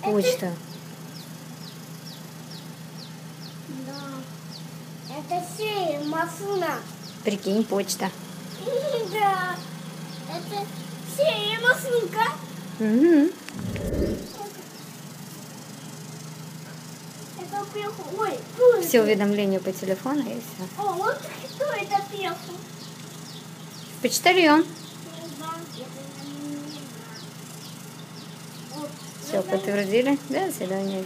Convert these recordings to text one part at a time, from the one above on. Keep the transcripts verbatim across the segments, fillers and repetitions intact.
почта. Да. Это серия машина. Прикинь, почта. Да. Это серия машинка. Угу. Это пеху. Ой, кто Все это? уведомления по телефону и все. О, вот кто это пеху? Почтальон. Да, это не знаю. Вот, Все, это- подтвердили? До свидания.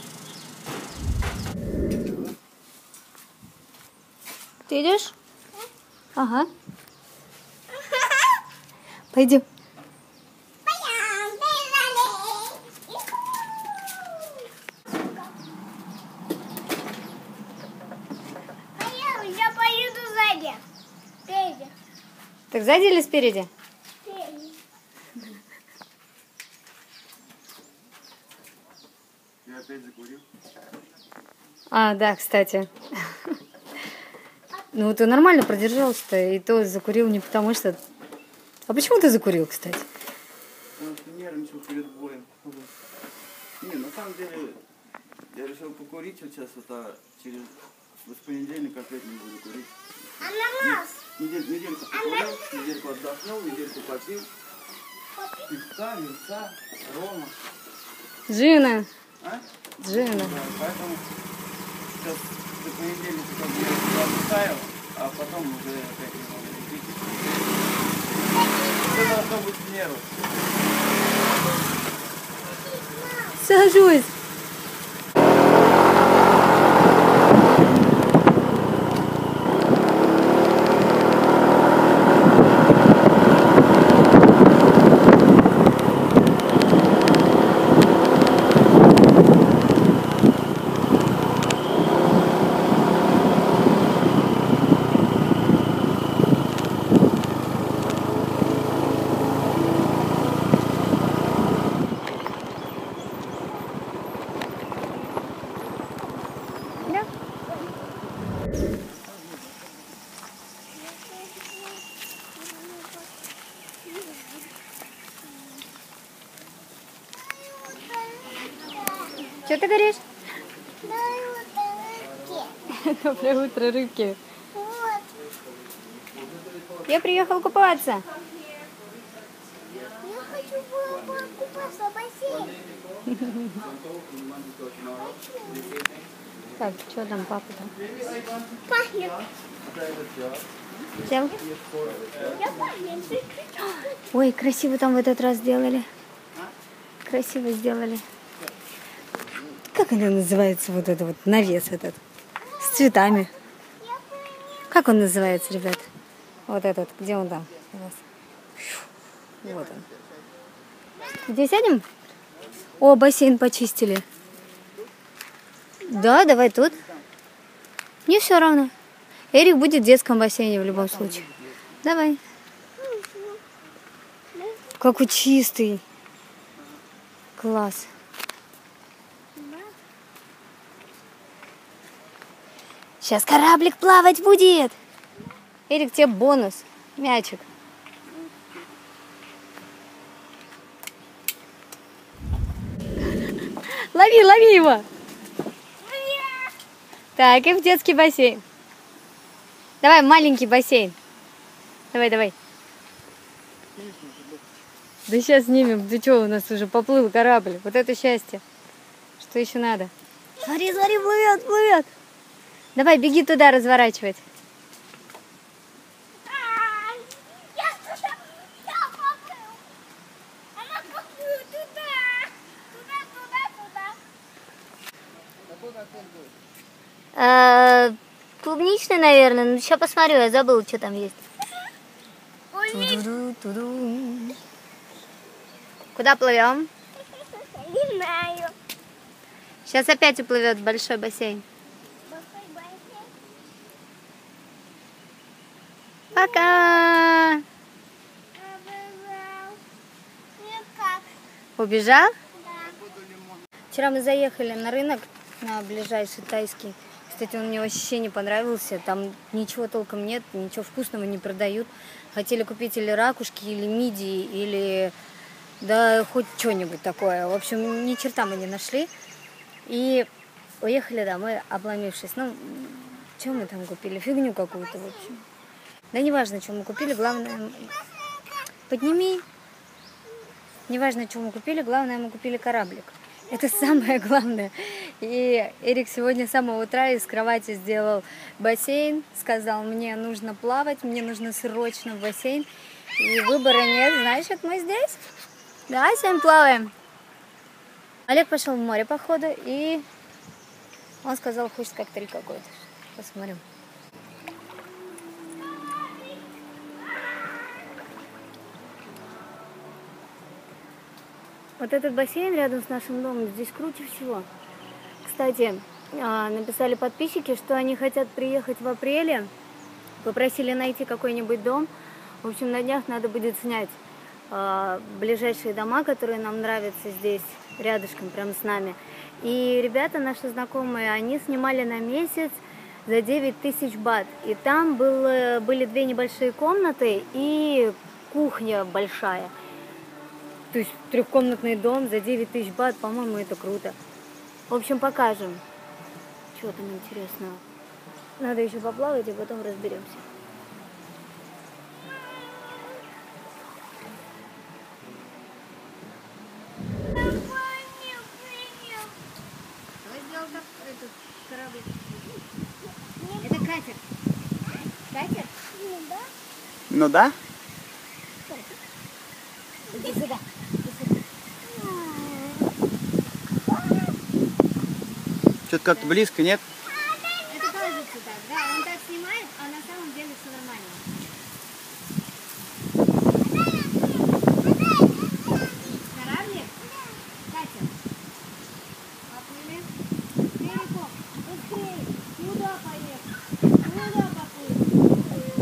Ты идешь? Ага. Пойдем. Я поеду сзади. Спереди. Так сзади или спереди? Спереди. Я опять закурил. А, да, кстати. Ну, ты нормально продержался-то, и то закурил не потому что... А почему ты закурил, кстати? Потому что нервничал перед боем. Не, на самом деле, я решил покурить вот сейчас, вот, а через... Вот с понедельника опять не буду курить. Ананас. Недель, недельку покурил, недельку отдохнул, недельку попил. Пивка, винца, рома. Джина. А? Джина. Да, поэтому сейчас до понедельника как бы я отдыхаю, а потом уже опять не могу пить. Все должно быть в меру. Сажусь. Что ты говоришь? Доброе утро, рыбки. Вот. Я приехал купаться. Я хочу было покупаться в бассейне. Так, что там папа там? Пахнет. Взял? Я пахнет. Ой, красиво там в этот раз сделали. Красиво сделали. Как она называется, вот это вот навес этот? С цветами. Как он называется, ребят? Вот этот, где он там? У нас? Вот он. Где сядем? О, бассейн почистили. Да, давай тут. Мне все равно. Эрик будет в детском бассейне в любом случае. Давай. Какой чистый. Класс. Сейчас кораблик плавать будет. Эрик, тебе бонус. Мячик. Лови, лови его. Так, и в детский бассейн. Давай, маленький бассейн. Давай, давай. Да сейчас снимем. Ты что, у нас уже поплыл корабль. Вот это счастье. Что еще надо? Смотри, смотри, плывет, плывет. Давай, беги туда разворачивать. А, клубничный, наверное. Ну, сейчас посмотрю, я забыл, что там есть. Ту-ду-ду, ту-ду. Куда плывем? Не знаю. Сейчас опять уплывет в большой бассейн. Большой бассейн. Пока! Побежал. Ну как? Убежал? Да. Вчера мы заехали на рынок, на ближайший тайский. Кстати, он мне вообще не понравился. Там ничего толком нет, ничего вкусного не продают. Хотели купить или ракушки, или мидии, или да хоть что-нибудь такое. В общем, ни черта мы не нашли. И уехали домой, обломившись. Ну, что мы там купили? Фигню какую-то, в общем. Да неважно, что мы купили, главное... Подними. Неважно, что мы купили, главное, мы купили кораблик. Это самое главное. И Эрик сегодня с самого утра из кровати сделал бассейн. Сказал, мне нужно плавать, мне нужно срочно в бассейн. И выбора нет, значит, мы здесь. Да, сегодня плаваем. Олег пошел в море, походу, и он сказал, хочет коктейль какой-то. Посмотрим. Вот этот бассейн рядом с нашим домом, здесь круче всего. Кстати, написали подписчики, что они хотят приехать в апреле. Попросили найти какой-нибудь дом. В общем, на днях надо будет снять ближайшие дома, которые нам нравятся здесь, рядышком, прямо с нами. И ребята, наши знакомые, они снимали на месяц за девять тысяч бат. И там было, были две небольшие комнаты и кухня большая. То есть трехкомнатный дом за девять тысяч бат, по-моему, это круто. В общем, покажем, что там интересного. Надо еще поплавать, и потом разберемся. Этот корабль. Это катер. Катер? Ну да. Ну да? Иди сюда. Что-то как-то близко, нет? Это кажется так, да? Он так снимает, а на самом деле все нормально. Кораблик? Катер. Поплыли. Берегом. Быстрее. Сюда поехали. Сюда поплыли.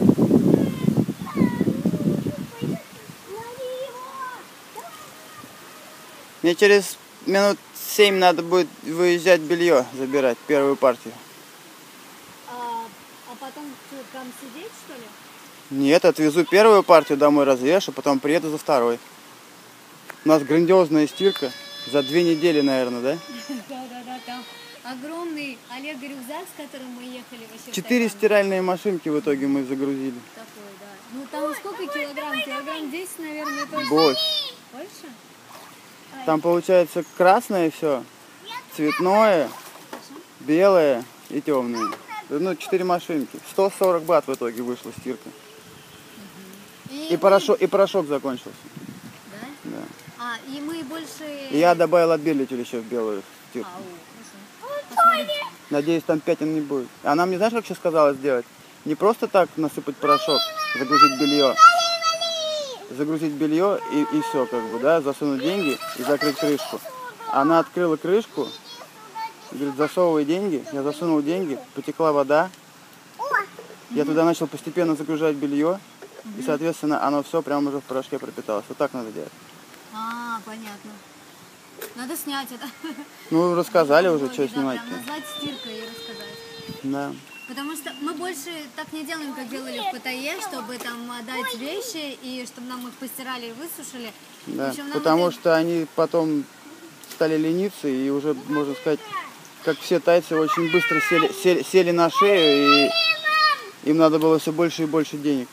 Мне через минут семь надо будет выезжать белье, забирать первую партию. А, а потом что, там сидеть, что ли? Нет, отвезу первую партию домой, развешу, потом приеду за второй. У нас грандиозная стирка за две недели, наверное, да? Да-да-да, там огромный Олега рюкзак, с которым мы ехали вообще. Четыре стиральные машинки в итоге мы загрузили. Такой, да. Ну там сколько килограмм? Килограмм десять, наверное, точно. Больше. Больше? Там получается красное все, цветное, белое и темное. Ну, четыре машинки. сто сорок бат в итоге вышла стирка. И, И порошок, и порошок закончился. Да? Да. А, и мы больше... И я добавил отбелитель еще в белую стирку. А, о, хорошо. Посмотрим. Надеюсь, там пятен не будет. Она мне, знаешь, как еще сказала сделать? Не просто так насыпать порошок, загрузить белье. Загрузить белье и, и все, как бы, да, засунуть деньги и закрыть крышку. Она открыла крышку, говорит, засовывай деньги. Я засунул деньги, потекла вода. Я туда начал постепенно загружать белье. И, соответственно, оно все прямо уже в порошке пропиталось. Вот так надо делать. А, понятно. Надо снять это. Ну, рассказали уже, Да, что снимать-то. прям назвать стиркой и рассказать. Да. Потому что мы больше так не делаем, как делали в ПТЕ, чтобы там отдать вещи и чтобы нам их постирали и высушили. Да. В общем, нам Потому это... что они потом стали лениться и уже, можно сказать, как все тайцы, очень быстро сели, сели, сели на шею, и им надо было все больше и больше денег.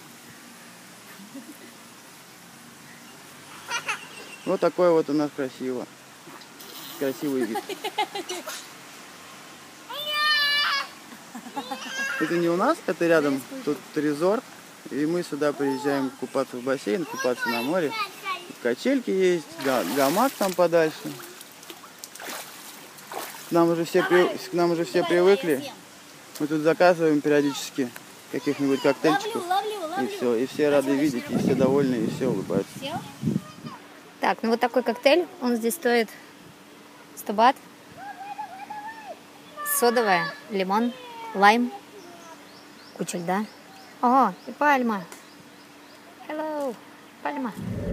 Вот такой вот у нас красиво. Красивый вид. Это не у нас, это рядом тут резорт. И мы сюда приезжаем купаться в бассейн, купаться на море. Тут качельки есть, гамак там подальше. К нам уже все, при... к нам уже все привыкли. Мы тут заказываем периодически каких-нибудь коктейльчиков. И все, и все рады видеть, и все довольны, и все улыбаются. Так, ну вот такой коктейль, он здесь стоит сто бат. Содовая, лимон, лайм, куча льда. О, и пальма. Hello, пальма.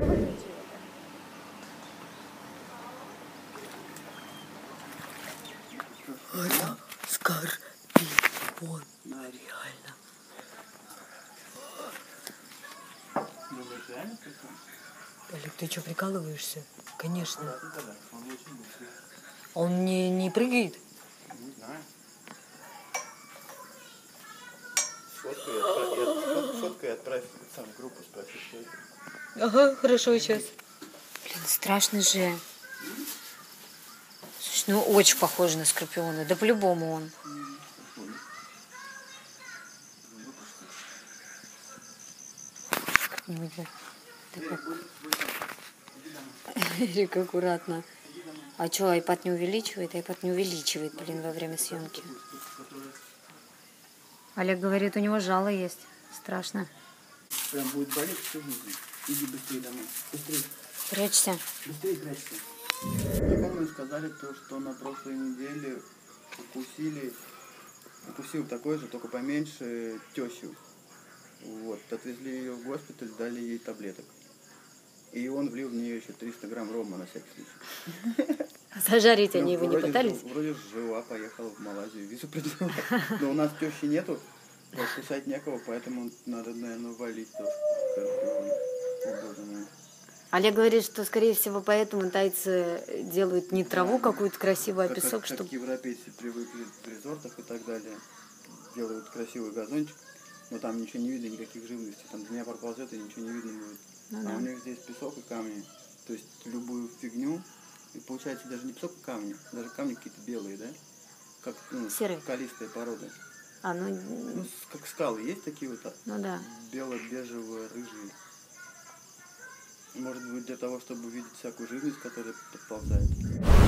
Это скорпион. Ну, реально. Олег, ты что, прикалываешься? Конечно. Он не, не прыгает? Не знаю. Фоткай, отправь, фоткай, отправь сам в группу, спроси, что это. Ага, хорошо, сейчас. Блин, страшный же. Слушай, ну очень похож на скорпиона. Да по-любому он. Как-нибудь, да. Так, Эрик, аккуратно. А что, айпад не увеличивает? Айпад не увеличивает, блин, во время съемки. Олег говорит, у него жало есть. Страшно. Прям будет болеть всю жизнь. Иди быстрее домой. Быстрее. Прячься. Быстрее прячься. Я помню, сказали то, что на прошлой неделе укусили, укусил такой же, только поменьше, тещу. Вот, отвезли ее в госпиталь, дали ей таблеток. И он влил в нее еще триста грамм рома на всякий случай. Зажарить они Ну, его не вроде пытались? ж- Вроде ж жила, поехала в Малайзию, визу предъявила. Но у нас тещи нету, кусать некого, поэтому надо, наверное, валить тоже. О, боже мой. Олег говорит, что, скорее всего, поэтому тайцы делают не траву какую-то красивую, а Как, песок, как, чтобы... как европейцы привыкли в резортах и так далее, делают красивый газончик, но там ничего не видно, никаких живностей. Там дня проползет и ничего не видно будет. Ну а да. у них здесь песок и камни. То есть любую фигню, и получается даже не песок и камни, даже камни какие-то белые, да? Как ну, Серые. скалистые породы. А, ну, Ну, с- как скалы есть такие вот, а, ну да. бело-бежевые, рыжие. Может быть, для того, чтобы увидеть всякую живность, которая подползает.